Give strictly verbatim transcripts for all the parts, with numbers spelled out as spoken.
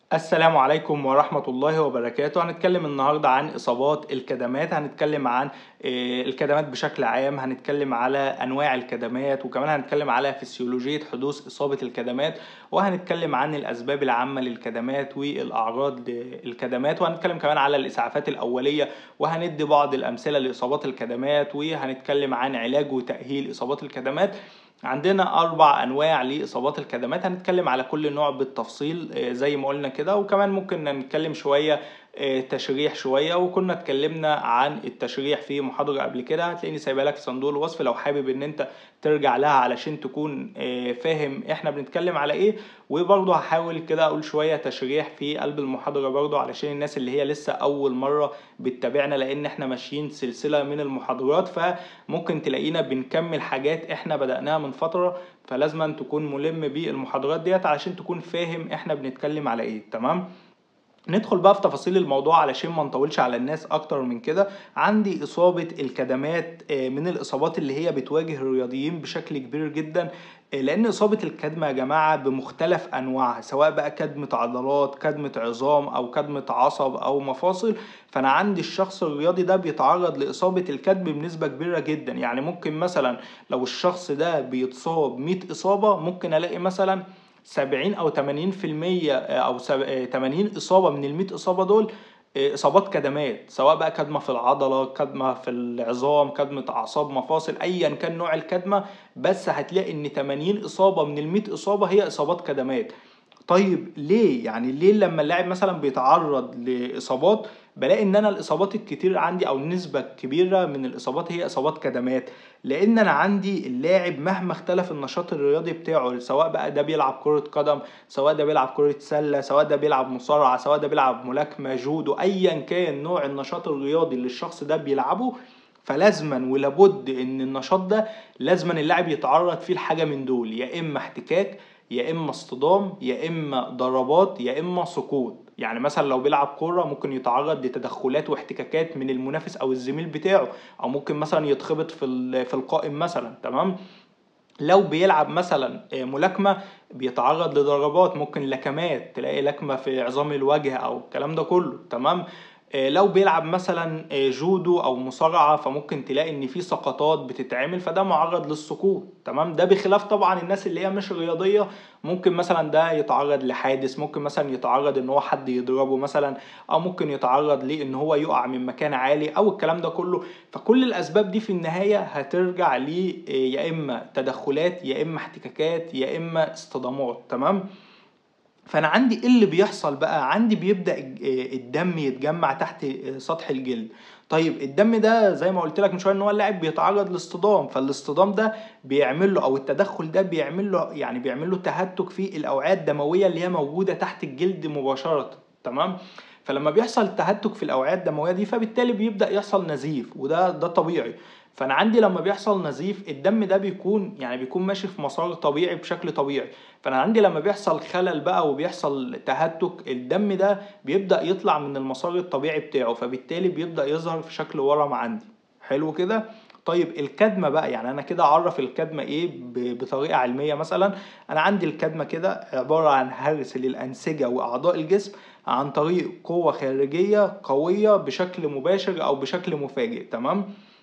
السلام عليكم ورحمة الله وبركاته. هنتكلم النهاردة عن إصابات الكدمات، هنتكلم عن آه، الكدمات بشكل عام، هنتكلم على أنواع الكدمات، وكمان هنتكلم على فسيولوجية حدوث إصابة الكدمات، وهنتكلم عن الأسباب العامة للكدمات والأعراض للكدمات، وهنتكلم كمان على الإسعافات الأولية، وهندي بعض الأمثلة لإصابات الكدمات، وهنتكلم عن علاج وتأهيل إصابات الكدمات. عندنا أربع أنواع لإصابات الكدمات، هنتكلم على كل نوع بالتفصيل آه، زي ما قلنا كده، وكمان ممكن نتكلم شوية آه، تشريح شوية. وكنا اتكلمنا عن التشريح في محاضرة قبل كده، هتلاقيني سايبها لك في صندوق الوصف لو حابب ان انت ترجع لها علشان تكون آه، فاهم احنا بنتكلم على ايه. وبرضه هحاول كده اقول شوية تشريح في قلب المحاضرة برضه علشان الناس اللي هي لسه اول مرة بتتابعنا، لان احنا ماشيين سلسلة من المحاضرات، فممكن تلاقينا بنكمل حاجات احنا بدأناها من فترة، فلازم تكون ملم بالمحاضرات ديت علشان تكون فاهم احنا بنتكلم على ايه. تمام، ندخل بقى في تفاصيل الموضوع علشان ما نطولش على الناس اكتر من كده. عندي اصابة الكدمات آه، من الاصابات اللي هي بتواجه الرياضيين بشكل كبير جدا، آه، لان اصابة الكدمة يا جماعة بمختلف انواعها، سواء بقى كدمة عضلات، كدمة عظام، او كدمة عصب، او مفاصل. فانا عندي الشخص الرياضي ده بيتعرض لاصابة الكدم بنسبة كبيرة جدا. يعني ممكن مثلا لو الشخص ده بيتصاب مية اصابة، ممكن الاقي مثلا سبعين او تمانين في المية او تمانين اصابه من ال مية اصابه دول اصابات كدمات، سواء بقى كدمه في العضله، كدمه في العظام، كدمه اعصاب، مفاصل، ايا كان نوع الكدمه. بس هتلاقي ان تمانين اصابه من ال مية اصابه هي اصابات كدمات. طيب ليه؟ يعني ليه لما اللاعب مثلا بيتعرض لاصابات بلاقي ان انا الاصابات الكتير عندي او النسبه الكبيره من الاصابات هي اصابات كدمات؟ لان انا عندي اللاعب مهما اختلف النشاط الرياضي بتاعه، سواء بقى ده بيلعب كره قدم، سواء ده بيلعب كره سله، سواء ده بيلعب مصارعه، سواء ده بيلعب ملاكمه، جودو، ايا كان نوع النشاط الرياضي اللي الشخص ده بيلعبه، فلازما ولابد ان النشاط ده لازما اللاعب يتعرض فيه لحاجه من دول: يا اما احتكاك، يا اما اصطدام، يا اما ضربات، يا اما سقوط. يعني مثلا لو بيلعب كوره ممكن يتعرض لتدخلات واحتكاكات من المنافس او الزميل بتاعه، او ممكن مثلا يتخبط في في القائم مثلا. تمام، لو بيلعب مثلا ملاكمه بيتعرض لضربات، ممكن لكمات، تلاقي لكمه في عظام الوجه او الكلام ده كله. تمام، آه، لو بيلعب مثلا آه، جودو او مصارعه فممكن تلاقي ان في سقطات بتتعمل، فده معرض للسقوط. تمام، ده بخلاف طبعا الناس اللي هي مش رياضيه، ممكن مثلا ده يتعرض لحادث، ممكن مثلا يتعرض ان هو حد يضربه مثلا، او ممكن يتعرض لان هو يقع من مكان عالي او الكلام ده كله. فكل الاسباب دي في النهايه هترجع لي آه، يا اما تدخلات، يا اما احتكاكات، يا اما اصطدامات. تمام، فانا عندي ايه اللي بيحصل بقى؟ عندي بيبدأ الدم يتجمع تحت سطح الجلد. طيب الدم ده زي ما قلت لك من شويه ان هو اللاعب بيتعرض لاصطدام، فالاصطدام ده بيعمل له، او التدخل ده بيعمل له، يعني بيعمل له تهتك في الاوعيه الدمويه اللي هي موجوده تحت الجلد مباشره. تمام، فلما بيحصل تهتك في الاوعيه الدمويه دي فبالتالي بيبدأ يحصل نزيف، وده ده طبيعي. فانا عندي لما بيحصل نزيف الدم ده بيكون يعني بيكون ماشي في مسار طبيعي بشكل طبيعي. فانا عندي لما بيحصل خلل بقى وبيحصل تهتك، الدم ده بيبدأ يطلع من المسار الطبيعي بتاعه، فبالتالي بيبدأ يظهر في شكل ورم عندي. حلو كده. طيب الكدمة بقى، يعني انا كده اعرف الكدمة ايه بطريقة علمية. مثلا انا عندي الكدمة كده عبارة عن هرس للأنسجة واعضاء الجسم عن طريق قوة خارجية قوية بشكل مباشر او بشكل مفاجئ. تمام،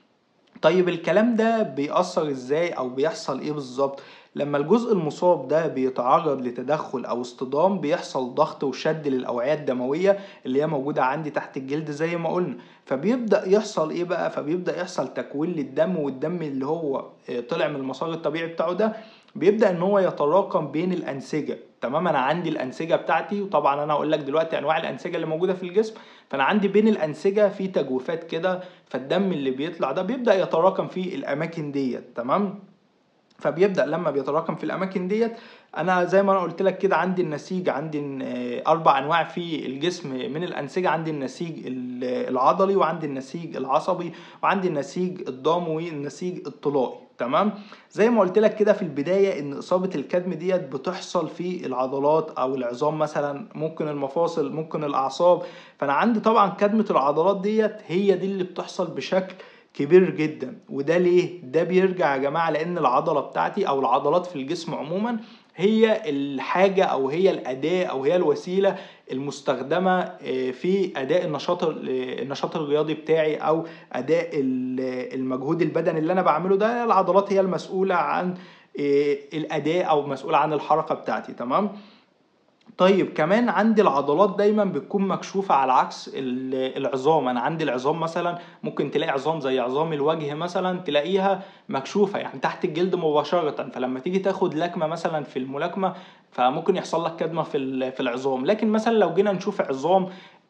طيب الكلام ده بيأثر ازاي او بيحصل ايه بالظبط؟ لما الجزء المصاب ده بيتعرض لتدخل او اصطدام بيحصل ضغط وشد للأوعية الدموية اللي هي موجودة عندي تحت الجلد زي ما قلنا. فبيبدأ يحصل ايه بقى؟ فبيبدأ يحصل تكوين للدم، والدم اللي هو آه، طلع من المسار الطبيعي بتاعه ده بيبدأ ان هو يتراكم بين الأنسجة. تمام، انا عندي الأنسجة بتاعتي، وطبعا انا هقول لك دلوقتي انواع الأنسجة اللي موجودة في الجسم. فانا عندي بين الأنسجة في تجويفات كده، فالدم اللي بيطلع ده بيبدأ يتراكم في الأماكن ديت. تمام، فبيبدأ لما بيتراكم في الأماكن ديت، أنا زي ما أنا قلت لك كده عندي النسيج، عندي آه، أربع أنواع في الجسم من الأنسجة: عندي النسيج العضلي، وعندي النسيج العصبي، وعندي النسيج الضموي، والنسيج الطلائي. تمام، زي ما قلت لك كده في البداية إن إصابة الكدم ديت بتحصل في العضلات أو العظام، مثلا ممكن المفاصل، ممكن الأعصاب. فأنا عندي طبعا كدمة العضلات ديت هي دي اللي بتحصل بشكل كبير جدا. وده ليه؟ ده بيرجع يا جماعة لأن العضلة بتاعتي أو العضلات في الجسم عموما هي الحاجة او هي الاداة او هي الوسيلة المستخدمة في اداء النشاط النشاط الرياضي بتاعي او اداء المجهود البدني اللي انا بعمله ده. العضلات هي المسؤولة عن الاداء او مسؤولة عن الحركة بتاعتي. تمام. طيب كمان عندي العضلات دايما بتكون مكشوفة على عكس العظام. انا عندي العظام مثلا ممكن تلاقي عظام زي عظام الوجه مثلا تلاقيها مكشوفة يعني تحت الجلد مباشرة، فلما تيجي تاخد لكمة مثلا في الملاكمة فممكن يحصل لك كدمة في في العظام. لكن مثلا لو جينا نشوف عظام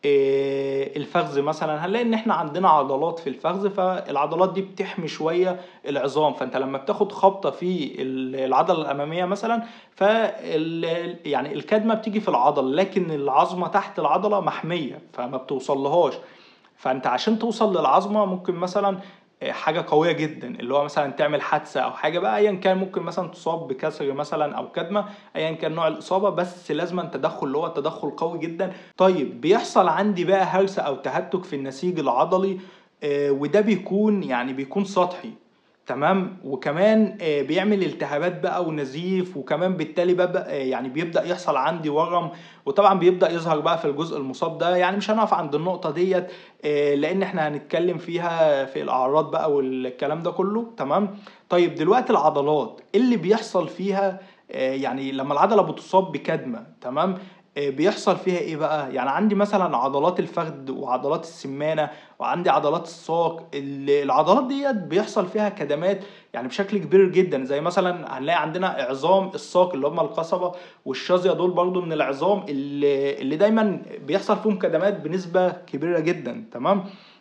الفخذ مثلا هنلاقي ان احنا عندنا عضلات في الفخذ، فالعضلات دي بتحمي شوية العظام. فانت لما بتاخد خبطة في العضلة الامامية مثلا ف يعني الكدمة بتيجي في العضلة، لكن العظمة تحت العضلة محمية فما بتوصلهاش. فانت عشان توصل للعظمة ممكن مثلا حاجة قوية جدا اللي هو مثلا تعمل حادثة او حاجة بقى ايا كان، ممكن مثلا تصاب بكسر مثلا او كدمة ايا كان نوع الاصابة، بس لازم تدخل اللي هو تدخل قوي جدا. طيب بيحصل عندي بقى هرسة او تهتك في النسيج العضلي، وده بيكون يعني بيكون سطحي. تمام. وكمان بيعمل التهابات بقى ونزيف، وكمان بالتالي بقى يعني بيبدأ يحصل عندي ورم، وطبعا بيبدأ يظهر بقى في الجزء المصاب ده. يعني مش هنقف عند النقطة ديت لان احنا هنتكلم فيها في الاعراض بقى والكلام ده كله. تمام. طيب دلوقتي العضلات اللي بيحصل فيها يعني لما العضلة بتصاب بكدمة، تمام، بيحصل فيها ايه بقى؟ يعني عندي مثلا عضلات الفخذ وعضلات السمانة وعندي عضلات الساق. العضلات ديت بيحصل فيها كدمات يعني بشكل كبير جدا، زي مثلا هنلاقي عندنا عظام الساق اللي هم القصبة والشظية، دول برضو من العظام اللي, اللي دايما بيحصل فيهم كدمات بنسبة كبيرة جدا. تمام.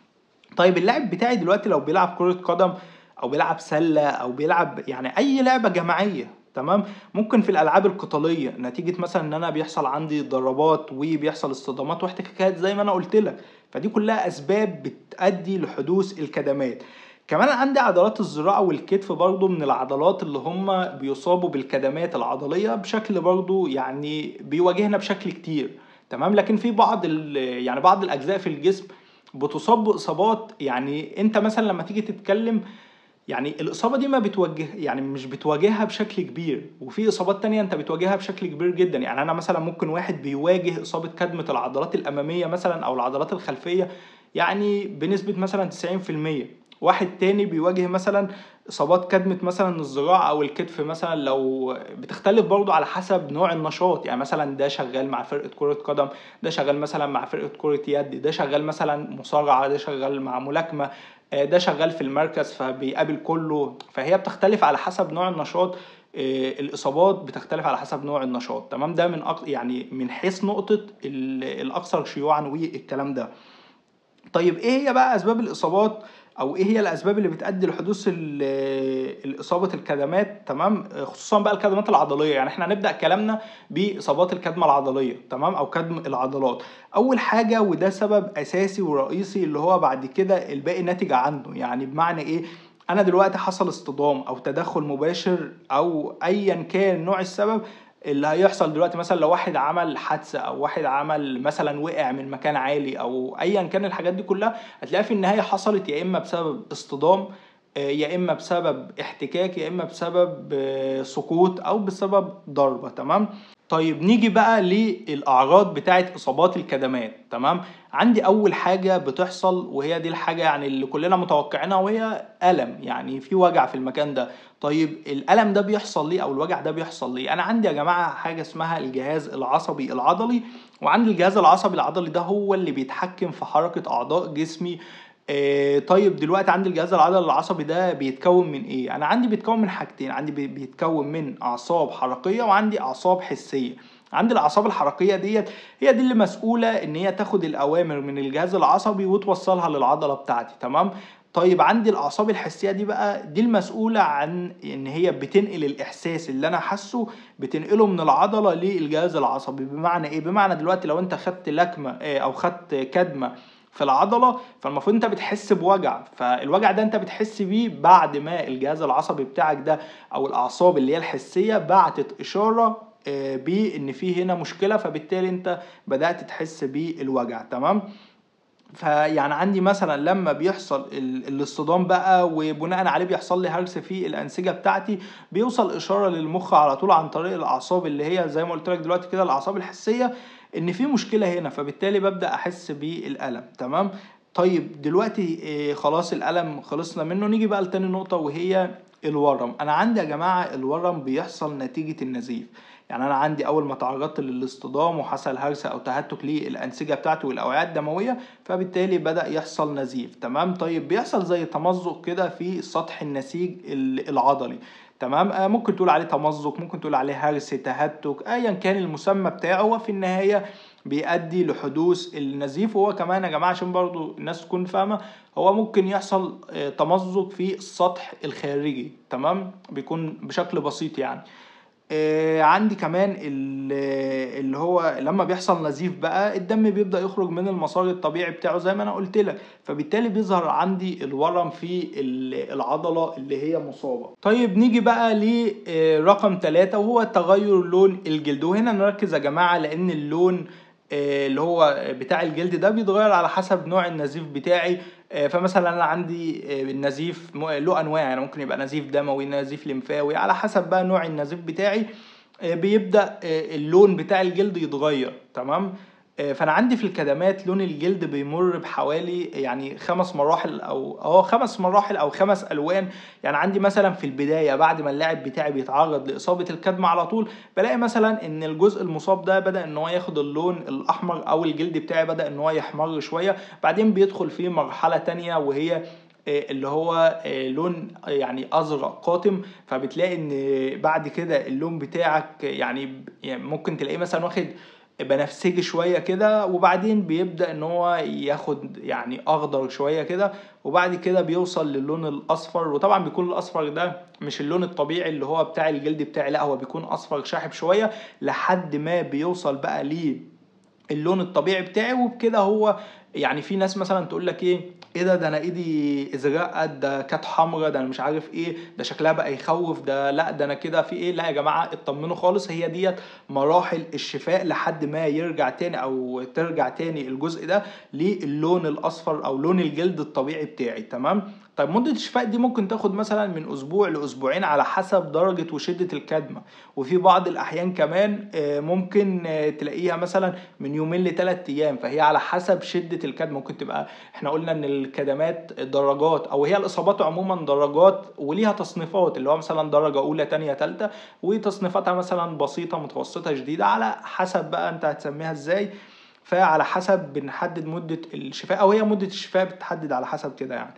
طيب اللاعب بتاعي دلوقتي لو بيلعب كرة قدم او بيلعب سلة او بيلعب يعني اي لعبة جماعية، تمام، ممكن في الالعاب القتاليه نتيجه مثلا ان انا بيحصل عندي ضربات وبيحصل اصطدامات واحتكاكات زي ما انا قلت لك، فدي كلها اسباب بتؤدي لحدوث الكدمات. كمان عندي عضلات الذراع والكتف برضو من العضلات اللي هم بيصابوا بالكدمات العضليه بشكل برضو يعني بيواجهنا بشكل كتير. تمام. لكن في بعض يعني بعض الاجزاء في الجسم بتصاب باصابات يعني انت مثلا لما تيجي تتكلم يعني الإصابة دي ما بتواجه يعني مش بتواجهها بشكل كبير، وفي إصابات تانية أنت بتواجهها بشكل كبير جدا. يعني أنا مثلا ممكن واحد بيواجه إصابة كدمة العضلات الأمامية مثلا أو العضلات الخلفية يعني بنسبة مثلا تسعين في المية، واحد تاني بيواجه مثلا إصابات كدمة مثلا الذراع أو الكتف مثلا. لو بتختلف برضو على حسب نوع النشاط، يعني مثلا ده شغال مع فرقة كرة قدم، ده شغال مثلا مع فرقة كرة يد، ده شغال مثلا مصارعة، ده شغال مع ملاكمة، ده شغال في المركز فبيقابل كله. فهي بتختلف على حسب نوع النشاط. الإصابات بتختلف على حسب نوع النشاط. تمام. ده من أق... يعني من حيث نقطة الأكثر شيوعا والكلام ده. طيب ايه هي بقى اسباب الاصابات او ايه هي الاسباب اللي بتؤدي لحدوث الاصابه الكدمات؟ تمام. خصوصا بقى الكدمات العضليه، يعني احنا هنبدا كلامنا باصابات الكدمه العضليه، تمام، او كدم العضلات. اول حاجه وده سبب اساسي ورئيسي اللي هو بعد كده الباقي ناتج عنه. يعني بمعنى ايه؟ انا دلوقتي حصل اصطدام او تدخل مباشر او ايا كان نوع السبب اللي هيحصل دلوقتي. مثلا لو واحد عمل حادثه او واحد عمل مثلا وقع من مكان عالي او ايا كان، الحاجات دي كلها هتلاقيها في النهايه حصلت يا اما بسبب اصطدام، يا اما بسبب احتكاك، يا اما بسبب سقوط او بسبب ضربه. تمام. طيب نيجي بقى للاعراض بتاعه اصابات الكدمات. تمام. عندي اول حاجه بتحصل وهي دي الحاجه يعني اللي كلنا متوقعينها، وهي الم، يعني في وجع في المكان ده. طيب الالم ده بيحصل ليه او الوجع ده بيحصل ليه؟ انا عندي يا جماعه حاجه اسمها الجهاز العصبي العضلي، وعندي الجهاز العصبي العضلي ده هو اللي بيتحكم في حركه اعضاء جسمي. آه طيب دلوقتي عندي الجهاز العضلي العصبي ده بيتكون من ايه؟ انا عندي بيتكون من حاجتين، عندي بيتكون من اعصاب حركيه وعندي اعصاب حسيه. عندي الاعصاب الحركيه ديت هي دي اللي مسؤوله ان هي تاخد الاوامر من الجهاز العصبي وتوصلها للعضله بتاعتي. تمام. طيب عندي الاعصاب الحسيه دي بقى دي المسؤوله عن ان هي بتنقل الاحساس اللي انا حاسه، بتنقله من العضله للجهاز العصبي. بمعنى ايه؟ بمعنى دلوقتي لو انت خدت لكمه او خدت كدمه في العضله، فالمفروض انت بتحس بوجع، فالوجع ده انت بتحس بيه بعد ما الجهاز العصبي بتاعك ده او الاعصاب اللي هي الحسيه بعتت اشاره بان في هنا مشكله، فبالتالي انت بدات تحس بالوجع. تمام. فيعني عندي مثلا لما بيحصل الاصطدام بقى وبناء عليه بيحصل لي هرس في الانسجه بتاعتي، بيوصل اشاره للمخ على طول عن طريق الاعصاب اللي هي زي ما قلت لك دلوقتي كده الاعصاب الحسيه ان في مشكله هنا، فبالتالي ببدا احس بالالم. تمام. طيب دلوقتي إيه، خلاص الالم خلصنا منه، نيجي بقى لتاني نقطه وهي الورم. انا عندي يا جماعه الورم بيحصل نتيجه النزيف. يعني انا عندي اول ما تعرضت للاصطدام وحصل هرس او تهتك للانسجه بتاعتي والاوعيه الدمويه، فبالتالي بدأ يحصل نزيف. تمام. طيب بيحصل زي تمزق كده في سطح النسيج العضلي. تمام. آه ممكن تقول عليه تمزق، ممكن تقول عليه هرس، تهتك، ايا كان المسمى بتاعه، وفي النهايه بيؤدي لحدوث النزيف. وهو كمان يا جماعه عشان برضو الناس تكون فاهمه، هو ممكن يحصل آه تمزق في السطح الخارجي. تمام. بيكون بشكل بسيط يعني. آه، عندي كمان اللي هو لما بيحصل نزيف بقى الدم بيبدأ يخرج من المسار الطبيعي بتاعه زي ما انا قلت لك، فبالتالي بيظهر عندي الورم في العضلة اللي هي مصابة. طيب نيجي بقى لرقم ثلاثة وهو تغير لون الجلد. وهنا نركز يا جماعة لان اللون آه، اللي هو بتاع الجلد ده بيتغير على حسب نوع النزيف بتاعي. آه، فمثلا انا عندي آه، النزيف له انواع، يعني ممكن يبقى نزيف دموي، نزيف لمفاوي، على حسب بقى نوع النزيف بتاعي آه، بيبدأ آه، اللون بتاع الجلد يتغير. تمام. آه، فانا عندي في الكدمات لون الجلد بيمر بحوالي يعني خمس مراحل او اه خمس مراحل او خمس الوان. يعني عندي مثلا في البدايه بعد ما اللاعب بتاعي بيتعرض لاصابه الكدمه على طول، بلاقي مثلا ان الجزء المصاب ده بدا ان هو ياخد اللون الاحمر، او الجلد بتاعي بدا ان هو يحمر شويه. بعدين بيدخل في مرحله تانية وهي آه، اللي هو آه، لون يعني ازرق قاتم. فبتلاقي ان بعد كده اللون بتاعك يعني يعني ممكن تلاقيه مثلا واخد بنفسجي شويه كده، وبعدين بيبدا ان هو ياخد يعني اخضر شويه كده، وبعد كده بيوصل للون الاصفر. وطبعا بيكون الاصفر ده مش اللون الطبيعي اللي هو بتاع الجلد بتاعي، لا هو بيكون اصفر شاحب شويه لحد ما بيوصل بقى ليه اللون الطبيعي بتاعي. وبكده هو يعني في ناس مثلا تقول لك ايه ايه ده ده انا ايدي ازرقت، ده كانت حمرا، ده انا مش عارف ايه، ده شكلها بقى يخوف، ده لا ده انا كده في ايه. لا يا جماعه اطمنوا خالص، هي ديت مراحل الشفاء لحد ما يرجع تاني او ترجع تاني الجزء ده للون الاصفر او لون الجلد الطبيعي بتاعي. تمام. طيب مدة الشفاء دي ممكن تاخد مثلا من اسبوع لاسبوعين على حسب درجة وشدة الكدمة. وفي بعض الاحيان كمان آه، ممكن آه، تلاقيها مثلا من يومين لثلاث ايام، فهي على حسب شده الكدمه. ممكن تبقى، احنا قلنا ان الكدمات درجات، او هي الاصابات عموما درجات وليها تصنيفات، اللي هو مثلا درجه اولى تانية تالتة، وتصنيفاتها مثلا بسيطه متوسطه شديده، على حسب بقى انت هتسميها ازاي. فعلى حسب بنحدد مده الشفاء، او هي مده الشفاء بتحدد على حسب كده يعني.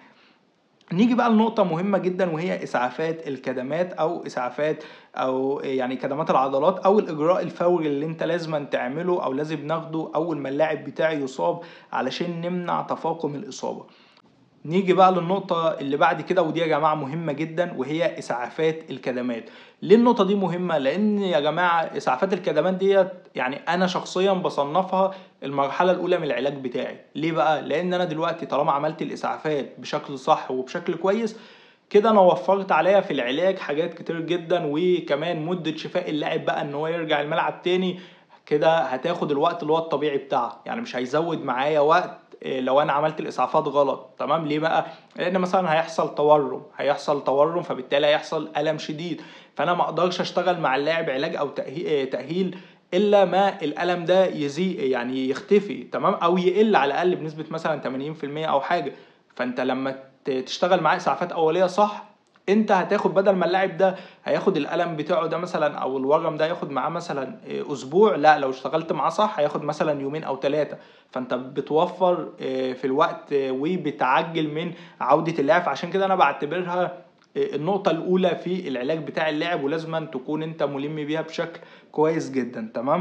نيجي بقى لنقطة مهمة جدا وهي إسعافات الكدمات أو إسعافات أو يعني كدمات العضلات، أو الإجراء الفوري اللي أنت لازم تعمله أو لازم ناخده أول ما اللاعب بتاعي يصاب علشان نمنع تفاقم الإصابة. نيجي بقى للنقطة اللي بعد كده، ودي يا جماعة مهمة جدا وهي إسعافات الكدمات. ليه النقطة دي مهمة؟ لأن يا جماعة إسعافات الكدمات ديت يعني أنا شخصيا بصنفها المرحلة الأولى من العلاج بتاعي. ليه بقى؟ لأن أنا دلوقتي طالما عملت الإسعافات بشكل صح وبشكل كويس كده، أنا وفرت عليا في العلاج حاجات كتير جدا، وكمان مدة شفاء اللاعب بقى إن هو يرجع الملعب تاني كده هتاخد الوقت اللي هو الطبيعي بتاعها، يعني مش هيزود معايا وقت إيه، لو انا عملت الاسعافات غلط. تمام. ليه بقى؟ لان مثلا هيحصل تورم هيحصل تورم فبالتالي هيحصل الم شديد، فانا ما اقدرش اشتغل مع اللاعب علاج او تاهيل تاهيل الا ما الالم ده يزيد يعني يختفي. تمام. او يقل على الاقل بنسبه مثلا ثمانين في المية او حاجه. فانت لما ت- تشتغل معاه اسعافات اوليه صح، انت هتاخد بدل ما اللاعب ده هياخد الالم بتاعه ده مثلا او الورم ده ياخد معاه مثلا إيه، اسبوع، لا لو اشتغلت معاه صح هياخد مثلا يومين او ثلاثه. فانت بتوفر آه، في الوقت آه، وبتعجل من عودة اللاعب. عشان كده انا بعتبرها آه، النقطة الأولى في العلاج بتاع اللاعب، ولازم تكون انت ملم بيها بشكل كويس جدا. تمام.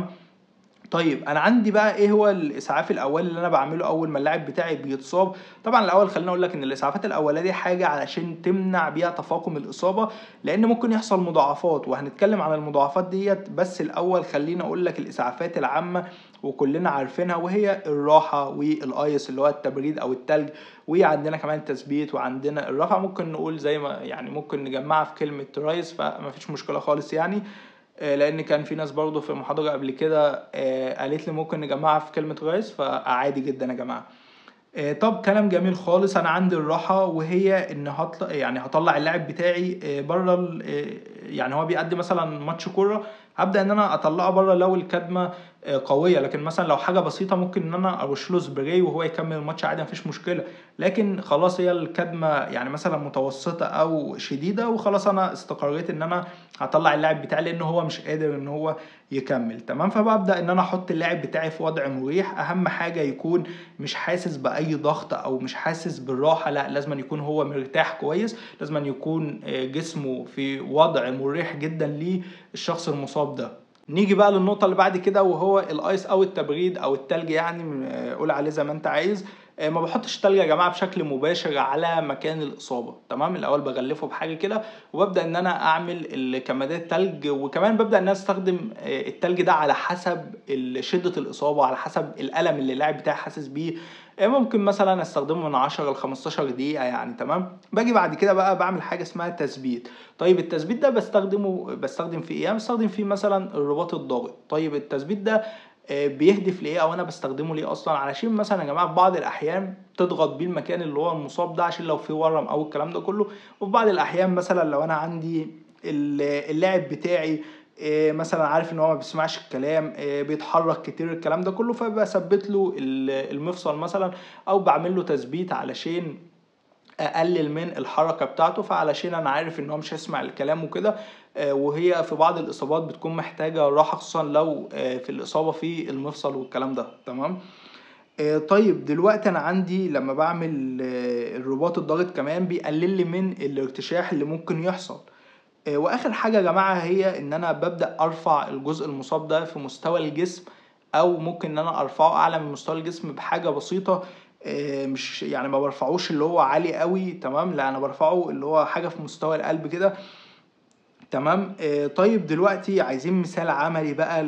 طيب انا عندي بقى ايه هو الاسعاف الاولي اللي انا بعمله اول ما اللاعب بتاعي بيتصاب. طبعا الاول خليني اقول لك ان الاسعافات الاوليه دي حاجه علشان تمنع بيها تفاقم الاصابه، لان ممكن يحصل مضاعفات وهنتكلم عن المضاعفات ديت. بس الاول خليني اقول لك الاسعافات العامه وكلنا عارفينها، وهي الراحه والايس اللي هو التبريد او التلج، وعندنا كمان التثبيت، وعندنا الرفع. ممكن نقول زي ما يعني ممكن نجمعها في كلمه رايس، فما فيش مشكله خالص يعني. آه، لان كان في ناس برضو في محاضرة قبل كده آه، قالت لي ممكن نجمعها في كلمة رايس، فعادي جدا يا جماعة. آه، طب كلام جميل خالص. انا عندي الراحه وهي ان هطلع يعني هطلع اللاعب بتاعي آه، بره ال- آه، يعني هو بيأدي مثلا ماتش كوره، هبدأ ان انا اطلعه بره لو الكدمه آه، قويه. لكن مثلا لو حاجه بسيطه ممكن ان انا ارش له سبراي وهو يكمل الماتش عادي مفيش مشكله. لكن خلاص هي الكدمه يعني مثلا متوسطه او شديده وخلاص انا استقريت ان انا هطلع اللاعب بتاعي لان هو مش قادر ان هو يكمل. تمام، فببدأ ان انا احط اللاعب بتاعي في وضع مريح. اهم حاجه يكون مش حاسس باي ضغط او مش حاسس بالراحه، لا لازم أن يكون هو مرتاح كويس، لازم أن يكون آه، جسمه في وضع مريح جدا للشخص المصاب ده. نيجي بقى للنقطة اللي بعد كده وهو الايس او التبريد او التلج، يعني آه، قول عليه زي ما انت عايز. آه، ما بحطش تلج يا جماعة بشكل مباشر على مكان الإصابة. تمام، الأول بغلفه بحاجة كده وببدأ إن أنا أعمل الكمادات تلج، وكمان ببدأ إن أنا أستخدم آه، التلج ده على حسب شدة الإصابة، على حسب الألم اللي اللاعب بتاعي حاسس بيه. آه، ممكن مثلا استخدمه من عشرة ل خمستاشر دقيقة يعني. تمام، باجي بعد كده بقى بعمل حاجة اسمها تثبيت. طيب التثبيت ده بستخدمه بستخدم فيه ايه؟ بستخدم فيه مثلا الرباط الضاغط. طيب التثبيت ده آه، بيهدف لايه او انا بستخدمه ليه اصلا؟ علشان مثلا يا جماعه في بعض الاحيان تضغط بيه المكان اللي هو المصاب ده عشان لو في ورم او الكلام ده كله. وفي بعض الاحيان مثلا لو انا عندي ال- اللاعب بتاعي آه، مثلا عارف ان هو ما بيسمعش الكلام، آه، بيتحرك كتير الكلام ده كله، فبثبت له ال- المفصل مثلا، او بعمل له تثبيت علشان اقلل من الحركه بتاعته. فعلشان انا عارف ان هو مش هيسمع الكلام وكده. آه، وهي في بعض الاصابات بتكون محتاجه راحه، خصوصا لو آه، في الاصابه في المفصل والكلام ده. تمام. آه، طيب دلوقتي انا عندي لما بعمل آه، الرباط الضاغط كمان بيقلل لي من الارتشاح اللي ممكن يحصل. آه، واخر حاجه يا جماعه هي ان انا ببدا ارفع الجزء المصاب ده في مستوى الجسم، او ممكن ان انا ارفعه اعلى من مستوى الجسم بحاجه بسيطه. آه، مش يعني ما برفعوش اللي هو عالي قوي. تمام، لا انا برفعه اللي هو حاجه في مستوى القلب كده. تمام. آه، طيب دلوقتي عايزين مثال عملي بقى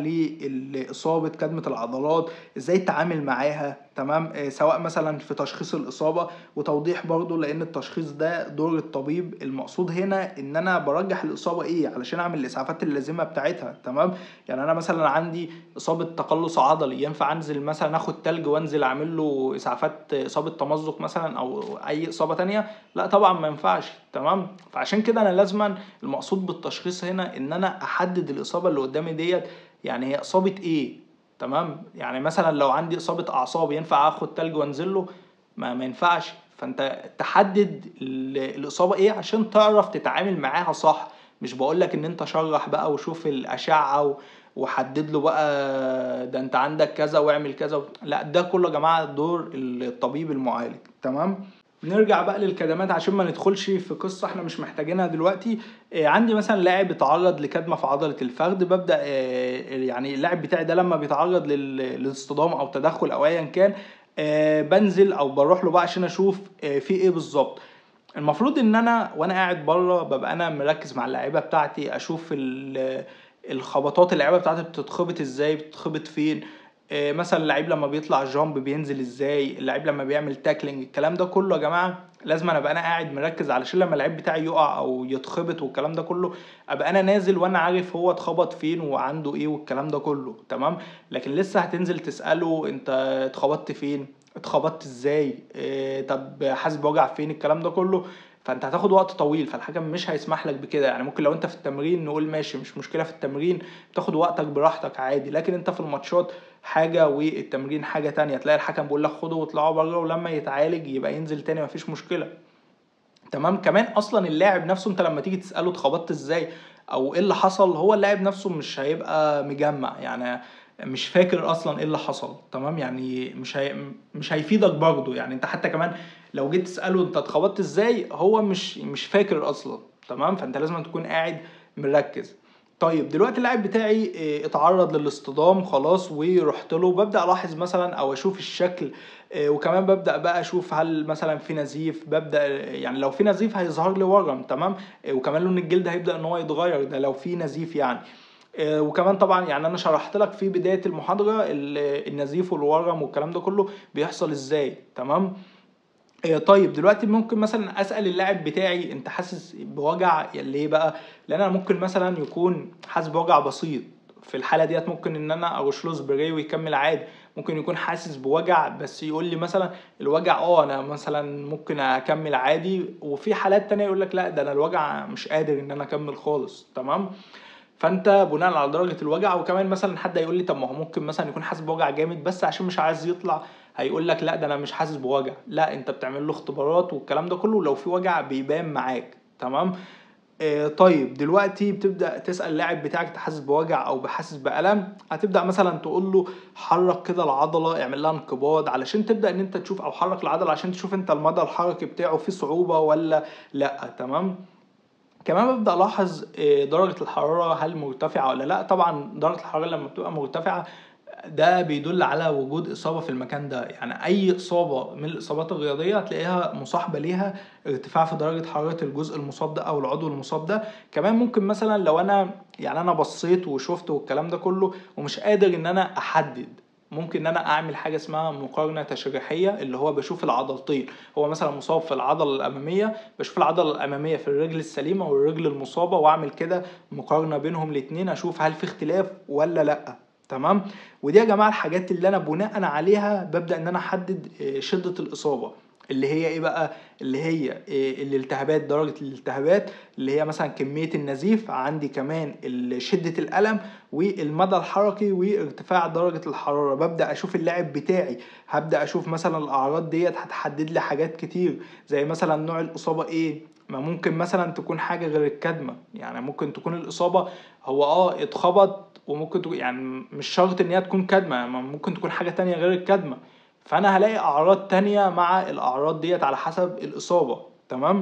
لإصابة كدمة العضلات، ازاي التعامل معاها. تمام. آه، سواء مثلا في تشخيص الإصابة وتوضيح برضو، لأن التشخيص ده دور الطبيب. المقصود هنا إن أنا برجح الإصابة إيه علشان أعمل الإسعافات اللازمة بتاعتها. تمام، يعني أنا مثلا عندي إصابة تقلص عضلي، ينفع أنزل مثلا آخد تلج وأنزل أعمل له إسعافات إصابة تمزق مثلا أو أي إصابة تانية؟ لا طبعا ما ينفعش. تمام، فعشان كده أنا لازما المقصود بالتشخيص هنا ان انا احدد الاصابه اللي قدامي ديت يعني هي اصابه ايه. تمام، يعني مثلا لو عندي اصابه اعصاب ينفع اخد تلج وانزل له؟ ما, ما ينفعش. فانت تحدد ال- الاصابه ايه عشان تعرف تتعامل معاها صح. مش بقولك ان انت شرح بقى وشوف الاشعه و- وحدد له بقى ده انت عندك كذا واعمل كذا، لا ده كله يا جماعه دور الطبيب المعالج. تمام. نرجع بقى للكدمات عشان ما ندخلش في قصة احنا مش محتاجينها دلوقتي. آه، عندي مثلا لاعب اتعرض لكدمة في عضلة الفخذ، ببدأ آه، يعني اللاعب بتاعي ده لما بيتعرض لل- للاصطدام او تدخل او ايا كان، آه، بنزل او بروح له بقى عشان اشوف آه، في ايه بالظبط. المفروض ان انا وانا قاعد بره ببقى انا مركز مع اللعيبه بتاعتي، اشوف ال- الخبطات اللعيبه بتاعتي بتتخبط ازاي، بتتخبط فين. آه، مثلا اللعيب لما بيطلع جامب بينزل ازاي، اللعيب لما بيعمل تاكلينج، الكلام ده كله يا جماعه لازم انا ابقى انا قاعد مركز علشان لما اللعيب بتاعي يقع او يتخبط والكلام ده كله ابقى انا نازل وانا عارف هو اتخبط فين وعنده ايه والكلام ده كله. تمام. لكن لسه هتنزل تساله انت اتخبطت فين، اتخبطت ازاي، إيه طب حاسس بوجع فين، الكلام ده كله. فانت هتاخد وقت طويل، فالحكم مش هيسمح لك بكده. يعني ممكن لو انت في التمرين نقول ماشي مش مشكله، في التمرين بتاخد وقتك براحتك عادي، لكن انت في الماتشات حاجه والتمرين حاجه تانية. تلاقي الحكم بيقول لك خده واطلعوا بره ولما يتعالج يبقى ينزل تاني مفيش مشكله. تمام. كمان اصلا اللاعب نفسه انت لما تيجي تساله اتخبطت ازاي او ايه اللي حصل، هو اللاعب نفسه مش هيبقى مجمع، يعني مش فاكر اصلا ايه اللي حصل. تمام، يعني مش هي... مش هيفيدك برضه. يعني انت حتى كمان لو جيت تساله انت اتخبطت ازاي هو مش مش فاكر اصلا. تمام، فانت لازم تكون قاعد مركز. طيب دلوقتي اللاعب بتاعي اه، اتعرض للاصطدام خلاص ورحت له، ببدا الاحظ مثلا او اشوف الشكل. آه، وكمان ببدأ بقى اشوف هل مثلا في نزيف. ببدأ يعني لو في نزيف هيظهر لي ورم. تمام. آه، وكمان لون الجلد هيبدأ ان هو يتغير، ده لو في نزيف يعني. آه، وكمان طبعا يعني انا شرحت لك في بداية المحاضرة ال- النزيف والورم والكلام ده كله بيحصل ازاي. تمام. آه، طيب دلوقتي ممكن مثلا اسال اللاعب بتاعي انت حاسس بوجع ليه بقى؟ لان انا ممكن مثلا يكون حاسس بوجع بسيط، في الحاله ديت ممكن ان انا ارش له سبراي ويكمل عادي. ممكن يكون حاسس بوجع بس يقول لي مثلا الوجع اه انا مثلا ممكن اكمل عادي، وفي حالات تانية يقول لك لا ده انا الوجع مش قادر ان انا اكمل خالص. تمام. فانت بناء على درجه الوجع، وكمان مثلا حد هيقول لي طب ما هو ممكن مثلا يكون حاسس بوجع جامد بس عشان مش عايز يطلع، هيقول لك لا ده انا مش حاسس بوجع. لا، انت بتعمل له اختبارات والكلام ده كله، لو في وجع بيبان معاك. تمام. آه، طيب دلوقتي بتبدأ تسأل اللاعب بتاعك انت حاسس بوجع او بحاسس بألم، هتبدأ مثلا تقول له حرك كده العضلة، اعمل لها انقباض علشان تبدأ ان انت تشوف، او حرك العضلة عشان تشوف انت المدى الحركي بتاعه فيه صعوبة ولا لا. تمام. كمان ببدأ ألاحظ آه، درجة الحرارة هل مرتفعة ولا لأ. طبعا درجة الحرارة لما بتبقى مرتفعة ده بيدل على وجود إصابة في المكان ده. يعني أي إصابة من الإصابات الرياضية هتلاقيها مصاحبة ليها ارتفاع في درجة حرارة الجزء المصاب ده أو العضو المصاب ده. كمان ممكن مثلا لو أنا يعني أنا بصيت وشفت والكلام ده كله ومش قادر إن أنا أحدد، ممكن ان انا اعمل حاجه اسمها مقارنه تشريحيه، اللي هو بشوف العضلتين. هو مثلا مصاب في العضله الاماميه، بشوف العضله الاماميه في الرجل السليمه والرجل المصابه، واعمل كده مقارنه بينهم الاتنين، اشوف هل في اختلاف ولا لا. تمام. ودي يا جماعه الحاجات اللي انا بناء عليها ببدا ان انا احدد آه، شده الاصابه، اللي هي ايه بقى؟ اللي هي آه، الالتهابات، درجه الالتهابات، اللي هي مثلا كميه النزيف عندي، كمان شده الالم والمدى الحركي وارتفاع درجه الحراره. ببدا اشوف اللاعب بتاعي، هبدا اشوف مثلا الاعراض ديت هتحدد لي حاجات كتير، زي مثلا نوع الاصابه ايه. ما ممكن مثلا تكون حاجه غير الكدمه، يعني ممكن تكون الاصابه هو اه اتخبط، وممكن تكون يعني مش شرط ان هي تكون كدمه، يعني ممكن تكون حاجه تانية غير الكدمه. فانا هلاقي اعراض تانية مع الاعراض ديت على حسب الاصابه. تمام.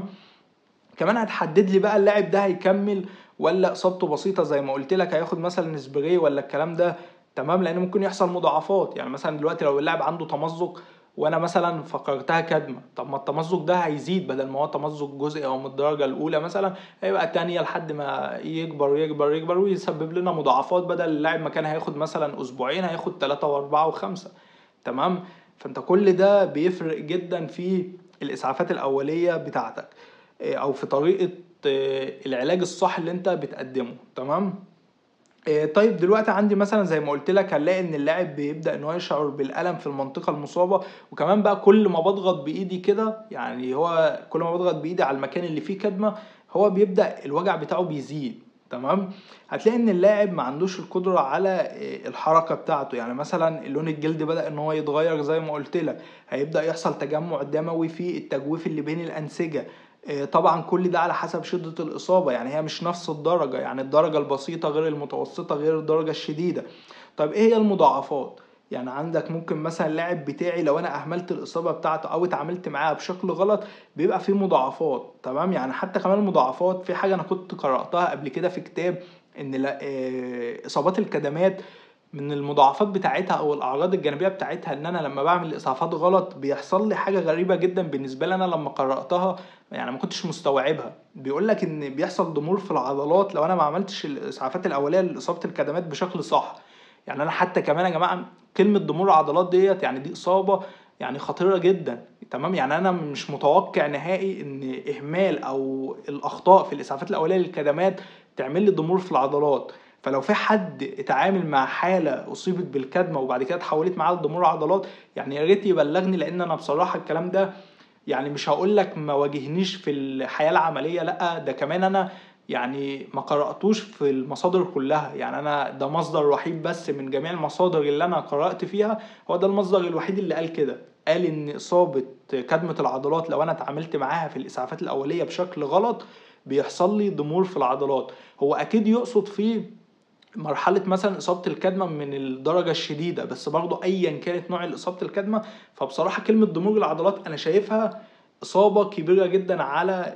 كمان هتحدد لي بقى اللاعب ده هيكمل ولا اصابته بسيطه زي ما قلت لك، هياخد مثلا سبراي ولا الكلام ده. تمام. لان ممكن يحصل مضاعفات، يعني مثلا دلوقتي لو اللاعب عنده تمزق وانا مثلا فكرتها كدمه، طب ما التمزق ده هيزيد، بدل ما هو تمزق جزئي او من الدرجه الاولى مثلا هيبقى تانية لحد ما يكبر يكبر يكبر ويسبب لنا مضاعفات، بدل اللاعب ما كان هياخد مثلا اسبوعين هياخد ثلاثة واربعة وخمسة. تمام. فانت كل ده بيفرق جدا في الاسعافات الاوليه بتاعتك او في طريقة العلاج الصح اللي انت بتقدمه. تمام. طيب دلوقتي عندي مثلا زي ما قلت لك هنلاقي ان اللاعب بيبدأ ان هو يشعر بالألم في المنطقة المصابة، وكمان بقى كل ما بضغط بإيدي كده، يعني هو كل ما بضغط بإيدي على المكان اللي فيه كدمة هو بيبدأ الوجع بتاعه بيزيد. تمام. هتلاقي ان اللاعب ما عندوش القدرة على الحركة بتاعته، يعني مثلا لون الجلد بدأ ان هو يتغير زي ما قلت لك، هيبدأ يحصل تجمع دموي في التجويف اللي بين الأنسجة. طبعا كل ده على حسب شدة الإصابة، يعني هي مش نفس الدرجة، يعني الدرجة البسيطة غير المتوسطة غير الدرجة الشديدة. طيب ايه هي المضاعفات؟ يعني عندك ممكن مثلا اللاعب بتاعي لو انا اهملت الاصابه بتاعته او اتعاملت معاها بشكل غلط بيبقى فيه مضاعفات. تمام. يعني حتى كمان المضاعفات في حاجه انا كنت قراتها قبل كده في كتاب، ان لا- آه، اصابات الكدمات من المضاعفات بتاعتها او الاعراض الجانبيه بتاعتها ان انا لما بعمل اسعافات غلط بيحصل لي حاجه غريبه جدا بالنسبه لي. انا لما قراتها يعني ما كنتش مستوعبها. بيقول لك ان بيحصل ضمور في العضلات لو انا ما عملتش الاسعافات الاوليه لاصابه الكدمات بشكل صح. يعني انا حتى كمان يا جماعه كلمه ضمور العضلات ديت يعني دي اصابه يعني خطيره جدا. تمام. يعني انا مش متوقع نهائي ان اهمال او الاخطاء في الاسعافات الاوليه للكدمات تعمل لي ضمور في العضلات. فلو في حد اتعامل مع حاله اصيبت بالكدمه وبعد كده اتحولت معاه لضمور عضلات، يعني يا ريت يبلغني، لان انا بصراحه الكلام ده يعني مش هقول لك ما واجهنيش في الحياه العمليه، لا ده كمان انا يعني ما قراتوش في المصادر كلها. يعني انا ده مصدر وحيد بس من جميع المصادر اللي انا قرات فيها، هو ده المصدر الوحيد اللي قال كده، قال ان اصابه كدمه العضلات لو انا اتعاملت معاها في الاسعافات الاوليه بشكل غلط بيحصل لي ضمور في العضلات. هو اكيد يقصد فيه مرحلة مثلا إصابة الكدمة من الدرجة الشديدة، بس برضو أيا كانت نوع إصابة الكدمة، فبصراحة كلمة ضمور العضلات أنا شايفها إصابة كبيرة جدا على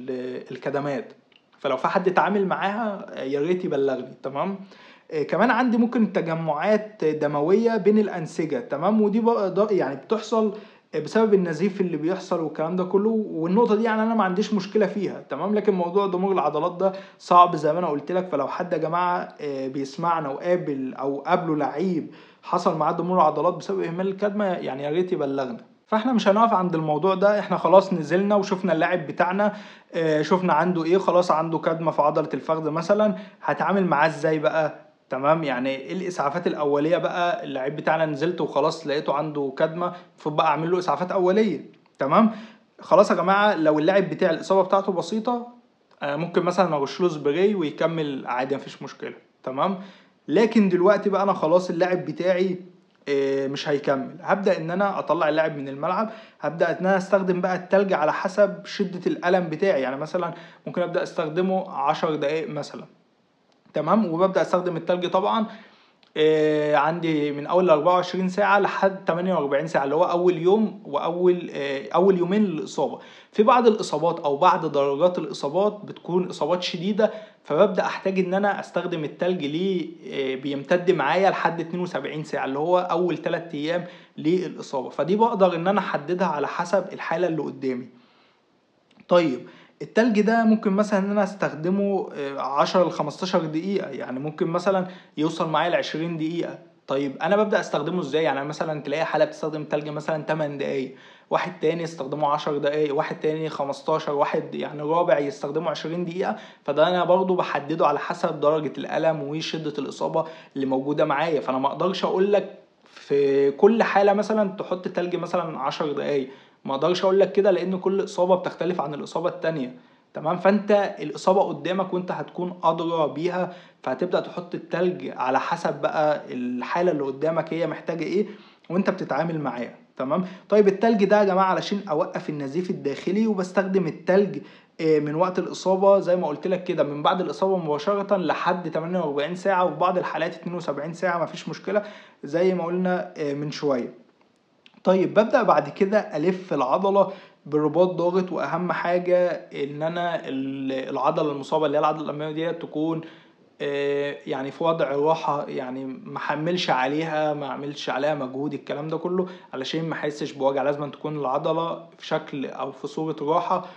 الكدمات. فلو في حد اتعامل معاها يا ريت يبلغني. تمام. آه، كمان عندي ممكن تجمعات دموية بين الأنسجة. تمام. ودي بقى يعني بتحصل بسبب النزيف اللي بيحصل والكلام ده كله، والنقطة دي يعني أنا ما عنديش مشكلة فيها. تمام. لكن موضوع ضمور العضلات ده صعب زي ما أنا قلت لك. فلو حد يا جماعة آه، بيسمعنا وقابل أو قابله لعيب حصل معاه ضمور عضلات بسبب إهمال الكدمة يعني يا ريت يبلغنا. فاحنا مش هنقف عند الموضوع ده، احنا خلاص نزلنا وشفنا اللاعب بتاعنا، اه شفنا عنده ايه، خلاص عنده كدمة في عضلة الفخذ مثلا، هتعامل معاه ازاي بقى؟ تمام. يعني ايه الاسعافات الاوليه بقى؟ اللعيب بتاعنا نزلت وخلاص لقيته عنده كدمه، المفروض بقى اعمل له اسعافات اوليه. تمام. خلاص يا جماعه، لو اللاعب بتاعي الاصابه بتاعته بسيطه، آه، ممكن مثلا ارش له سبراي ويكمل عادي مفيش مشكله. تمام. لكن دلوقتي بقى انا خلاص اللاعب بتاعي آه، مش هيكمل، هبدا ان انا اطلع اللاعب من الملعب، هبدا ان انا استخدم بقى التلج على حسب شده الالم بتاعي. يعني مثلا ممكن ابدا استخدمه عشر دقائق مثلا. تمام. وببدا استخدم التلج طبعا آه، عندي من اول اربعة وعشرين ساعه لحد تمنية واربعين ساعه، اللي هو اول يوم واول آه، اول يومين للاصابه. في بعض الاصابات او بعض درجات الاصابات بتكون اصابات شديده، فببدا احتاج ان انا استخدم التلج ليه آه، بيمتد معايا لحد اتنين وسبعين ساعه، اللي هو اول ثلاثة ايام للاصابه. فدي بقدر ان انا احددها على حسب الحاله اللي قدامي. طيب التلج ده ممكن مثلا ان انا استخدمه آه، عشرة ل خمستاشر دقيقة، يعني ممكن مثلا يوصل معايا ل عشرين دقيقة. طيب انا ببدأ استخدمه ازاي؟ يعني مثلا تلاقي حالة بتستخدم التلج مثلا تمن دقايق، واحد تاني يستخدمه عشر دقايق، واحد تاني خمستاشر، واحد يعني رابع يستخدمه عشرين دقيقة. فده انا برضو بحدده على حسب درجة الألم وشدة الإصابة اللي موجودة معايا. فانا ما اقدرش اقول لك في كل حالة مثلا تحط تلج مثلا عشر دقايق، ما اقدرش اقول لك كده، لان كل اصابه بتختلف عن الاصابه التانية. تمام. فانت الاصابه قدامك وانت هتكون ادرى بيها، فهتبدا تحط التلج على حسب بقى الحاله اللي قدامك هي محتاجه ايه وانت بتتعامل معاها. تمام. طيب التلج ده يا جماعه علشان اوقف النزيف الداخلي، وبستخدم التلج آه، من وقت الاصابه زي ما قلت لك كده، من بعد الاصابه مباشره لحد تمنية واربعين ساعه، وفي بعض الحالات اتنين وسبعين ساعه مفيش مشكله زي ما قلنا آه، من شويه. طيب ببدأ بعد كده ألف العضلة بالرباط ضاغط، وأهم حاجة إن أنا ال- العضلة المصابة اللي هي العضلة الأمامية دي تكون آه، يعني في وضع راحة، يعني ما حملش عليها، ما اعملش عليها مجهود الكلام ده كله علشان ما احسش بوجع. لازم تكون العضلة في شكل او في صورة راحة،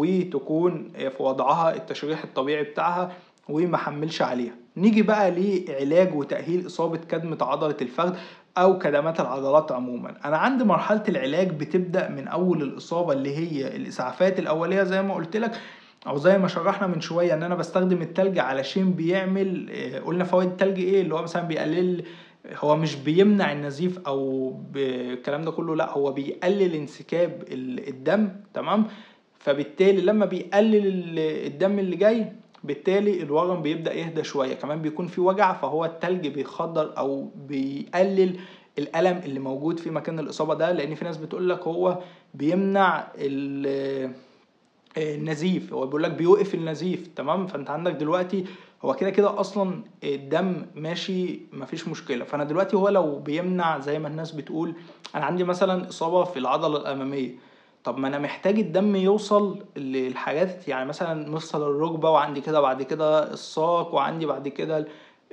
وتكون آه، في وضعها التشريح الطبيعي بتاعها، وما حملش عليها. نيجي بقى لعلاج وتأهيل إصابة كدمة عضلة الفخذ أو كدمات العضلات عموما. أنا عندي مرحلة العلاج بتبدأ من أول الإصابة، اللي هي الإسعافات الأولية زي ما قلت لك، او زي ما شرحنا من شويه ان انا بستخدم التلج علشان بيعمل آه، قلنا فوائد التلج ايه، اللي هو مثلا بيقلل، هو مش بيمنع النزيف او الكلام ده كله، لا هو بيقلل انسكاب ال- الدم. تمام. فبالتالي لما بيقلل ال- الدم اللي جاي، بالتالي الورم بيبدأ يهدى شوية. كمان بيكون في وجع، فهو التلج بيخدر او بيقلل الألم اللي موجود في مكان الإصابة ده، لأن في ناس بتقول لك هو بيمنع ال النزيف، هو بيقول لك بيوقف النزيف. تمام. فانت عندك دلوقتي هو كده كده اصلا الدم ماشي مفيش مشكله. فانا دلوقتي هو لو بيمنع زي ما الناس بتقول، انا عندي مثلا اصابه في العضله الاماميه، طب ما انا محتاج الدم يوصل للحاجات، يعني مثلا مفصل الركبه، وعندي كده بعد كده الساق، وعندي بعد كده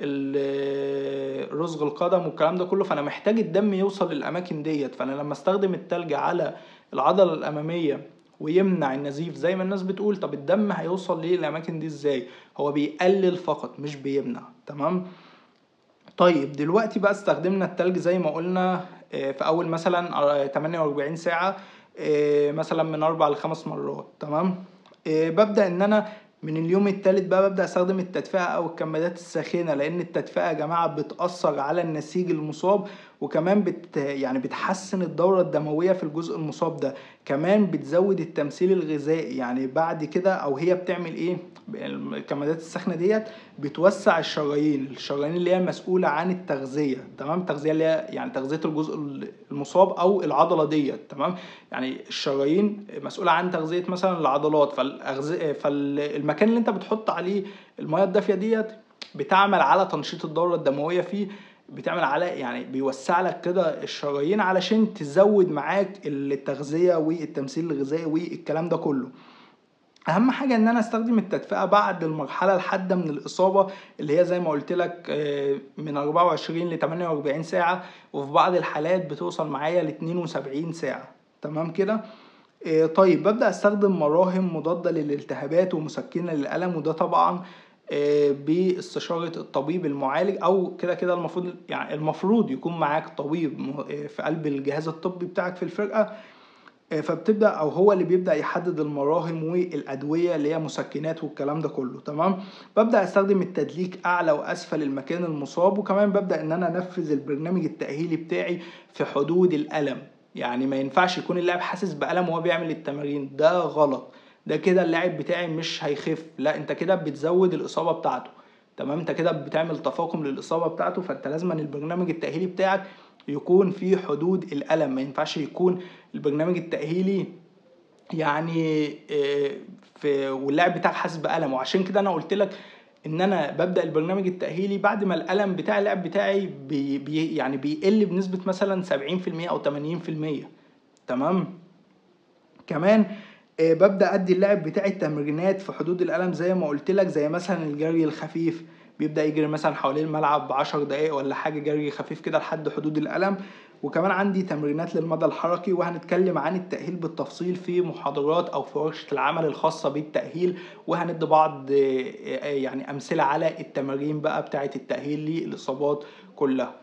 ال- رزق القدم والكلام ده كله. فانا محتاج الدم يوصل للاماكن ديت. فانا لما استخدم التلج على العضله الاماميه ويمنع النزيف زي ما الناس بتقول، طب الدم هيوصل ليه الاماكن دي ازاي؟ هو بيقلل فقط مش بيمنع. تمام. طيب دلوقتي بقى استخدمنا التلج زي ما قلنا آه، في اول مثلا آه، تمنية واربعين ساعة، آه، مثلا من اربع لخمس مرات. تمام. آه، ببدأ ان انا من اليوم التالت بقى ببدأ استخدم التدفئة او الكمادات الساخنة، لان التدفئة يا جماعة بتأثر على النسيج المصاب، وكمان بت يعني بتحسن الدورة الدموية في الجزء المصاب ده. كمان بتزود التمثيل الغذائي، يعني بعد كده او هي بتعمل ايه الكمادات الساخنة ديت؟ بتوسع الشرايين، الشرايين اللي هي المسؤولة عن التغذية. تمام. التغذية اللي هي يعني تغذية الجزء المصاب او العضلة ديت. تمام. يعني الشرايين مسؤولة عن تغذية مثلا العضلات، فالأغذية فالمكان اللي انت بتحط عليه المياه الدافية ديت بتعمل على تنشيط الدورة الدموية فيه، بتعمل على يعني بيوسع لك كده الشرايين علشان تزود معاك التغذية والتمثيل الغذائي والكلام ده كله. اهم حاجه ان انا استخدم التدفئه بعد المرحله الحاده من الاصابه، اللي هي زي ما قلت لك آه، من اربعة وعشرين ل تمنية واربعين ساعه، وفي بعض الحالات بتوصل معايا ل اتنين وسبعين ساعه. تمام كده. آه، طيب ببدا استخدم مراهم مضاده للالتهابات ومسكنه للالم، وده طبعا آه، باستشاره الطبيب المعالج، او كده كده المفروض يعني المفروض يكون معاك طبيب م- آه، في قلب الجهاز الطبي بتاعك في الفرقه فبتبدا او هو اللي بيبدا يحدد المراهم والادويه اللي هي مسكنات والكلام ده كله. تمام. ببدا استخدم التدليك اعلى واسفل المكان المصاب، وكمان ببدا ان انا انفذ البرنامج التاهيلي بتاعي في حدود الالم. يعني ما ينفعش يكون اللاعب حاسس بالم وهو بيعمل التمارين، ده غلط. ده كده اللاعب بتاعي مش هيخف، لا انت كده بتزود الاصابه بتاعته. تمام. انت كده بتعمل تفاقم للاصابه بتاعته. فانت لازم البرنامج التاهيلي بتاعك يكون في حدود الالم، ما ينفعش يكون البرنامج التاهيلي يعني في واللاعب بتاعك حاسس بالم. وعشان كده انا قلت لك ان انا ببدا البرنامج التاهيلي بعد ما الالم بتاع اللاعب بتاعي بي بي يعني بيقل بنسبه مثلا سبعين في المية او تمانين في المية. تمام. كمان ببدا ادي اللاعب بتاعي التمرينات في حدود الالم زي ما قلت لك، زي مثلا الجري الخفيف، بيبدا يجري مثلا حوالين الملعب عشر دقائق ولا حاجه جري خفيف كده لحد حدود الالم. وكمان عندي تمرينات للمدى الحركي، وهنتكلم عن التأهيل بالتفصيل في محاضرات أو في ورشة العمل الخاصة بالتأهيل، وهندي بعض يعني أمثلة على التمارين بقى بتاعة التأهيل للإصابات كلها.